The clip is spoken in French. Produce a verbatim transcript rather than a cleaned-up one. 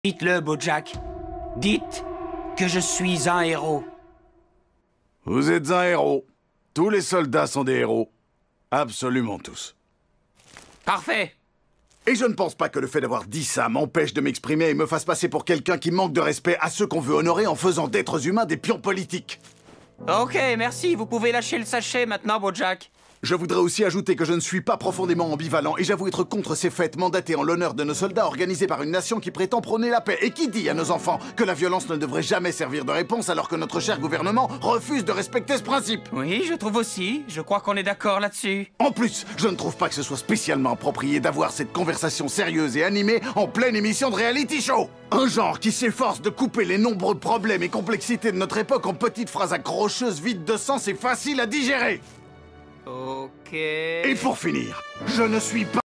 Dites-le, Bojack. Dites que je suis un héros. Vous êtes un héros. Tous les soldats sont des héros. Absolument tous. Parfait. Et je ne pense pas que le fait d'avoir dit ça m'empêche de m'exprimer et me fasse passer pour quelqu'un qui manque de respect à ceux qu'on veut honorer en faisant d'êtres humains des pions politiques. Ok, merci. Vous pouvez lâcher le sachet maintenant, Bojack. Je voudrais aussi ajouter que je ne suis pas profondément ambivalent et j'avoue être contre ces fêtes mandatées en l'honneur de nos soldats organisées par une nation qui prétend prôner la paix et qui dit à nos enfants que la violence ne devrait jamais servir de réponse alors que notre cher gouvernement refuse de respecter ce principe. Oui, je trouve aussi. Je crois qu'on est d'accord là-dessus. En plus, je ne trouve pas que ce soit spécialement approprié d'avoir cette conversation sérieuse et animée en pleine émission de reality show. Un genre qui s'efforce de couper les nombreux problèmes et complexités de notre époque en petites phrases accrocheuses vides de sens et faciles à digérer. Ok... Et pour finir, je ne suis pas